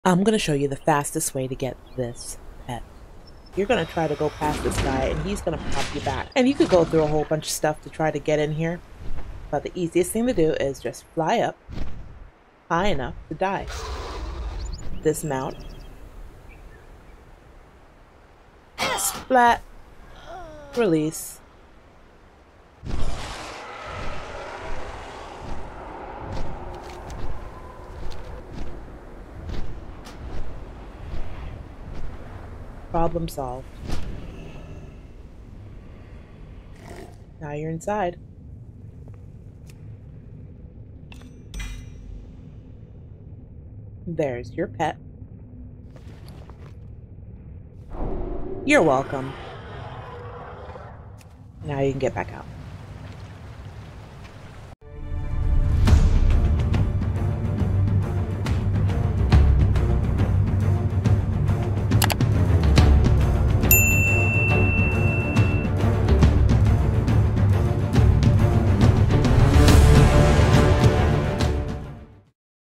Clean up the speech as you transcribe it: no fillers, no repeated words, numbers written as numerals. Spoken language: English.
I'm going to show you the fastest way to get this pet. You're going to try to go past this guy, and he's going to pop you back. And you could go through a whole bunch of stuff to try to get in here. But the easiest thing to do is just fly up high enough to die. Dismount. Splat. Release. Problem solved. Now you're inside. There's your pet. You're welcome. Now you can get back out.